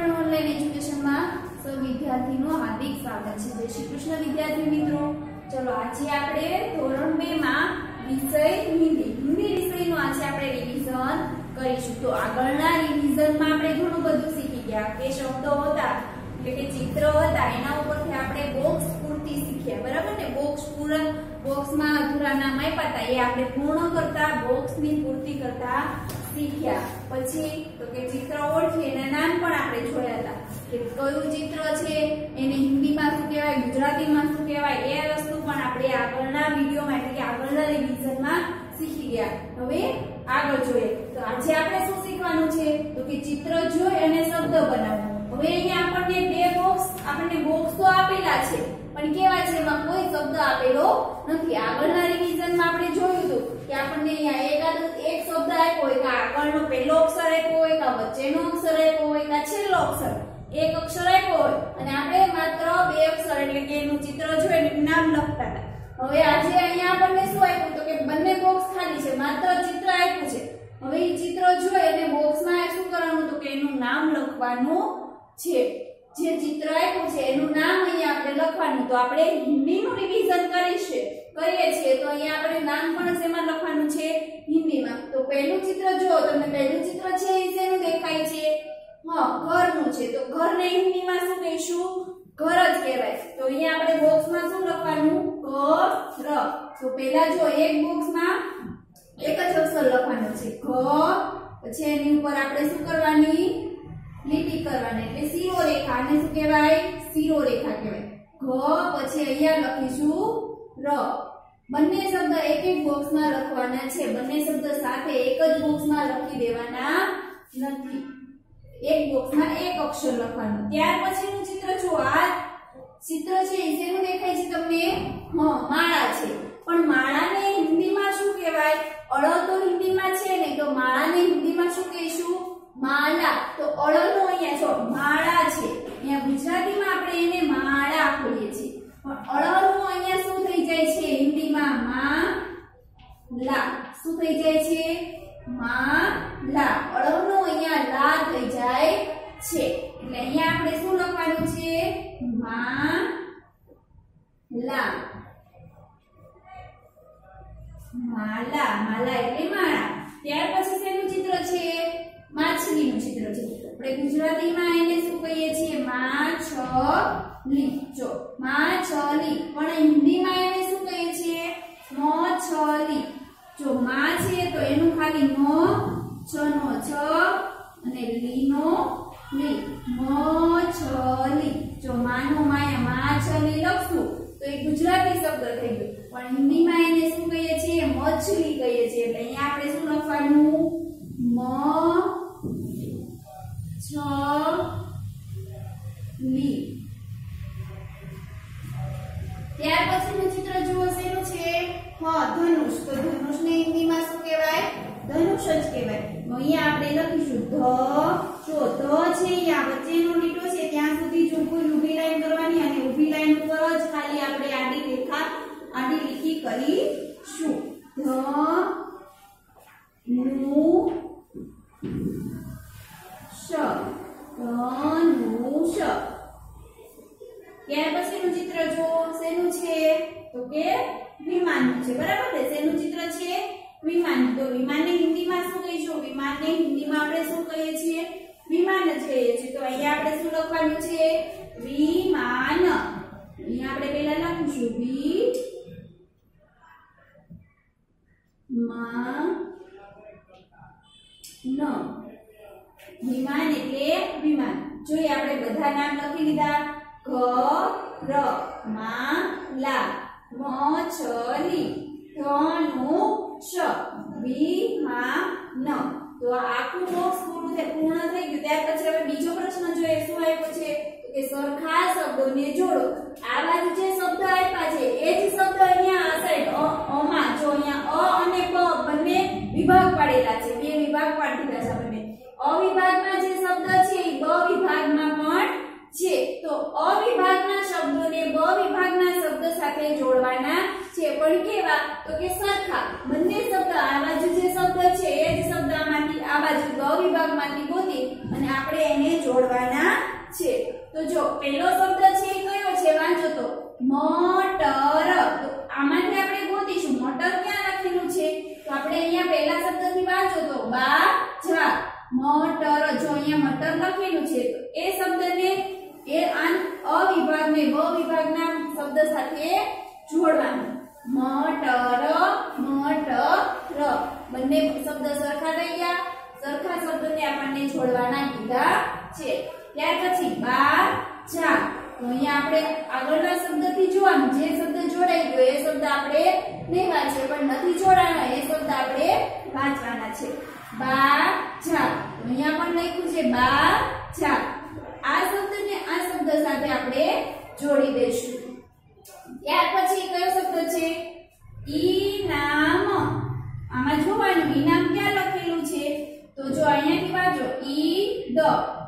ધોરણ ઓનલાઈન એજ્યુકેશનમાં સૌ વિદ્યાર્થીનું હાર્દિક સ્વાગત છે। જય શ્રી કૃષ્ણ વિદ્યાર્થી મિત્રો। ચલો આજે આપણે ધોરણ 2 માં વિષય હિન્દી વિષયનું આજે આપણે રિવિઝન કરીશું। તો આગળના રિવિઝનમાં આપણે ઘણું બધું શીખી ગયા કે શબ્દો હતા એટલે કે ચિત્રો હતા એના ઉપરથી આપણે બોક્સ પૂર્તિ શીખ્યા, બરાબર ને। બોક્સમાં અધૂરા નામ આપ્યા હતા એ આપણે પૂર્ણ કરતા બોક્સની પૂર્તિ કરતા શીખ્યા। પછી તો કે ચિત્ર ઓળખી એના નામ પણ આપણે જોયા હતા કે કયું ચિત્ર છે એને હિન્દીમાં શું કહેવાય, ગુજરાતીમાં શું કહેવાય, એ વસ્તુ પણ આપણે આગળના વિડિયોમાં એટલે કે આગળના રિવિઝનમાં શીખી ગયા। હવે આગળ જોઈએ તો આજે આપણે શું શીખવાનું છે તો કે ચિત્ર જોઈ અને શબ્દ બનાવવો। હવે અહીંયા આપણને બોક્સ તો આપેલા છે પણ કેવા છે એમાં કોઈ શબ્દ આપેલો નથી। આગળના રિવિઝનમાં આપણે જોયું હતું કે આપણને અહીંયા એક શબ્દ આપ્યો હોય કે આગળનો પહેલો અક્ષર આપ્યો હોય કે વચ્ચેનો અક્ષર આપ્યો હોય કે છેલ્લો અક્ષર, એક અક્ષર આપ્યો હોય અને આપણે માત્ર બે અક્ષર એટલે કે એનું ચિત્ર જોઈને નામ લખતા હતા। હવે આજે અહીંયા આપણને શું આપ્યું તો કે બંને બોક્સ ખાલી છે, માત્ર ચિત્ર આપ્યું છે। હવે એ ચિત્ર જોઈ અને બોક્સમાં શું કરવાનું તો કે એનું નામ લખવાનું છે। જે ચિત્ર આપ્યું છે એનું નામ અહીંયા આપણે લખવાનું। તો આપણે હિન્દીનું રિવિઝન કરીએ છીએ તો અહીંયા આપણે નામ પણ શેમાં લખવાનું છે હિન્દીમાં। તો પહેલું ચિત્ર જો તમને પહેલું ચિત્ર છે એ શેનું દેખાય છે, ઘરનું છે। તો ઘરને હિન્દીમાં શું કહીશું, ઘર જ કહેવાય। તો અહીંયા આપણે બોક્સમાં શું લખવાનું ઘર। તો પહેલા જો એક બોક્સમાં એક જ અક્ષર લખવાનો છે ઘ, પછી એની ઉપર આપણે શું કરવાની લીટી કરવાની એટલે શિરોરેખા, અને શું કહેવાય શિરોરેખા કહેવાય ઘ। પછી અહીંયા લખીશું ર। બંને શબ્દ એક એક બોક્સમાં લખવાના છે, બંને શબ્દ સાથે એક જ બોક્સમાં લખી દેવાના નથી, એક બોક્સમાં એક અક્ષર લખવાનું। ત્યાર પછીનું ચિત્ર જો આ ચિત્ર છે એ શેનું દેખાય છે તમને, માળા છે। પણ માળાને હિન્દીમાં શું કહેવાય, અળ તો હિન્દીમાં છે ને તો માળાને હિન્દીમાં શું કહીશું માળા। તો અળનો અહીંયા જો માળા છે, અહીંયા ગુજરાતીમાં આપણે એને માળા કહીએ છીએ પણ અળનો અહીંયા શું થઈ જાય છે હિન્દીમાં માલા। શું થઈ જાય છે માલા, અળનો અહીંયા લા થઈ જાય છે એટલે અહીંયા આપણે શું લખવાનું છે માલા, માલા, માલા એટલે માળા। ત્યાર પછી શેનું ચિત્ર છે, માછલીનું ચિત્ર છે। આપણે ગુજરાતીમાં એને શું કહીએ છીએ માછલી। જો માછલી, પણ હિન્દીમાં એને શું કહીએ છીએ મછલી। જો મા છે તો એનું ખાલી મ, છ નો છ અને લી નો લી, મછલી। જો માનો માયા માછલી લખશું તો એ ગુજરાતી શબ્દ થઈ ગયો, પણ હિન્દીમાં એને શું કહીએ છીએ મછલી કહીએ છીએ। એટલે અહીંયા આપણે શું લખવાનું મ છ લી। ત્યાર પછીનું ચિત્ર જુઓ શેનું છે, ધનુષ। તો ધનુષને હિન્દીમાં શું કહેવાય, ધનુષ જ કહેવાય। તો અહીંયા આપણે લખીશું ધ, જો ધ છે અહીંયા વચ્ચેનો લીટો છે ત્યાં સુધી જો કોઈ ઊભી લાઈન કરવાની અને ઊભી લાઈન ઉપર જ ખાલી આપણે આડી લીટી કરીશું। ધનુષ। ત્યાર પછીનું ચિત્ર જો શેનું છે તો કે વિમાનનું છે, બરાબર ને। શેનું ચિત્ર છે વિમાન। તો વિમાનને હિન્દીમાં શું કહીશું, વિમાનને હિન્દીમાં આપણે શું કહીએ છીએ વિમાન જ કહીએ છીએ। તો અહીંયા આપણે શું લખવાનું છે વિમાન। અહીંયા આપણે પહેલા લખીશું વિમાન એટલે વિમાન। જોઈએ આપણે બધા નામ લખી લીધા ઘર, માલા, મછલી, ધનુષ, વિમાન। તો આ આખું બોક્સ પૂર્ણ થઈ ગયું। ત્યાર પછી હવે બીજો પ્રશ્ન જોઈએ શું આપ્યો છે તો કે સરખા શબ્દોને જોડો। આ બાજુ જે શબ્દ આપ્યા છે એ જ શબ્દ અહીંયા આ સાઈડ માં જો અહીંયા અ અને પ બંને વિભાગ પાડેલા છે, બે વિભાગ પાડી દીધા છે આપણે। અવિભાગમાં જે શબ્દ છે એ બ વિભાગમાં પણ છે। તો અવિભાગના શબ્દોને બ વિભાગના શબ્દ સાથે જોડવાના છે, પણ કેવા તો કે સરખા। બંને શબ્દ આ બાજુ જે શબ્દ છે એ જ શબ્દ આમાંથી આ બાજુ બ વિભાગમાંથી ગોતી અને આપણે એને જોડવાના છે। તો જો પહેલો શબ્દ છે એ કયો છે વાંચો તો મટર। તો આમાંથી આપણે ગોતીશું મટર ક્યાં લખેલું છે તો આપણે અહીંયા પહેલા શબ્દથી વાંચો તો બાજરા મટર। જો અહીંયા મટર લખેલું છે તો એ શબ્દને એ અ વિભાગને બ વિભાગના શબ્દ સાથે જોડવાનું મટર મટર। બંને શબ્દ સરખા થઈ ગયા, સરખા શબ્દને આપણને જોડવાના કીધા છે। ત્યાર પછી બાજા। તો અહીંયા આપણે આગળના શબ્દથી જોવાનું જે શબ્દ જોડાઈ ગયો એ શબ્દ આપણે નહીં વાંચીએ પણ નથી જોડાણા એ શબ્દ આપણે વાંચવાના છે બાજા। તો અહીંયા પણ લખ્યું છે બાજા। આ શબ્દને આ શબ્દ સાથે આપણે જોડી દઈશું। ત્યાર પછી કયો શબ્દ છે ઈનામ। આમાં જોવાનું ઈનામ ક્યાં લખેલું છે તો જો અહીંયાથી વાંચો ઈ દ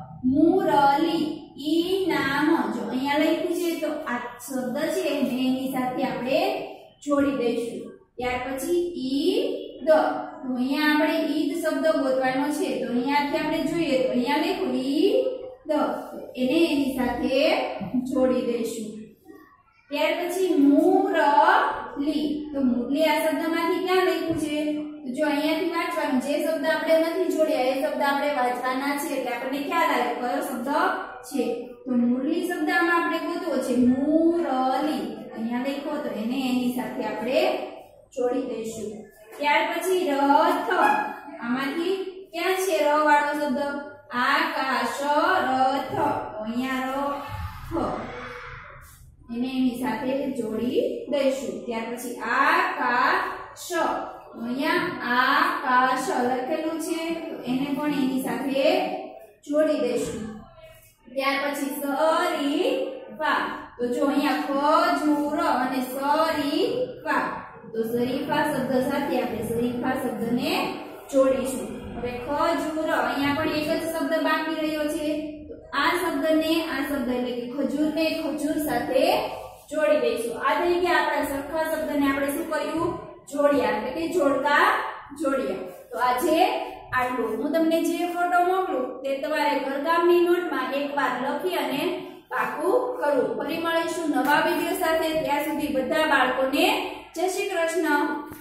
મુરલી ઈનામ। જો અહીંયા લખ્યું છે તો આ શબ્દ છે એને એની સાથે આપણે જોડી દઈશું। ત્યાર પછી ઈદ। તો અહીંયા આપણે ઈદ શબ્દ ગોતવાનો છે તો અહીંયાથી આપણે જોઈએ તો અહીંયા લખ્યું ઈદ એને એની સાથે જોડી દઈશું। ત્યાર પછી મુરલી। તો મુરલી આ શબ્દમાંથી ક્યાં લખ્યું છે તો જો અહીંયાથી વાંચવાનું જે શબ્દ આપણે નથી જોડ્યા એ શબ્દ આપણે વાંચવાના છે એટલે આપણને ખ્યાલ આવે કયો શબ્દ છે। તો મુરલી શબ્દ આમાં આપણે ગોતવો છે મુરલી અહીંયા લખ્યો તો એને એની સાથે આપણે જોડી દઈશું। ત્યાર પછી રથ। આમાંથી ક્યાં છે ર વાળો શબ્દ આકાશ રથ। તો અહીંયા રથ એને એની સાથે જોડી દઈશું। ત્યાર પછી આકાશ અહીંયા આકાશ લખેલું છે તો એને પણ એની સાથે જોડી દઈશું। ત્યાર પછી શરીફા। તો જો અહીંયા ખજૂર અને શરીફા તો શરીફા શબ્દ સાથે આપણે શરીફા શબ્દને જોડીશું। હવે ખજૂર અહીંયા પણ એક જ શબ્દ બાકી રહ્યો છે તો આ શબ્દને આ શબ્દ એટલે કે ખજૂરને ખજૂર સાથે જોડી દઈશું। આ થઈ ગયા આપણા સરખા શબ્દને આપણે શું કર્યું જોડ્યા એટલે કે જોડકા જોડ્યા। તો આજે આટલું। હું તમને જે ફોટો મોકલું તે તમારે ઘરકામની નોટમાં એકવાર લખી અને પાકું કરવું। ફરી મળીશું નવા વિડિયો સાથે। ત્યાં સુધી બધા બાળકોને જય શ્રી કૃષ્ણ।